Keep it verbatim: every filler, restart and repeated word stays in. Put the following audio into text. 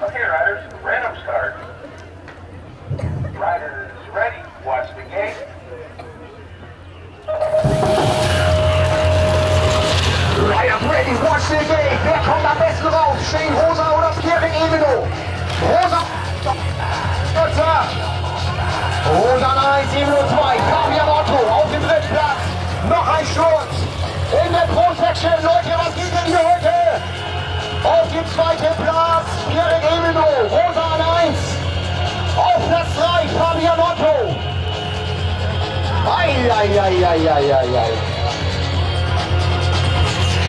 Okay, riders, random start. Riders ready, watch the gate. Riders ready, watch the gate. Wer kommt am besten raus? Shane Rosa oder Pierre Emino? Rosa. Rosa eins, Emino zwei. Fabian Otto auf dem dritten Platz. Noch ein Sturz. In der Pro-Section, Leute, was geht denn hier heute? Auf dem zweiten Platz, Pierre Emino, Rosa an eins. Auf Platz drei, Fabian Otto. Eieieiei.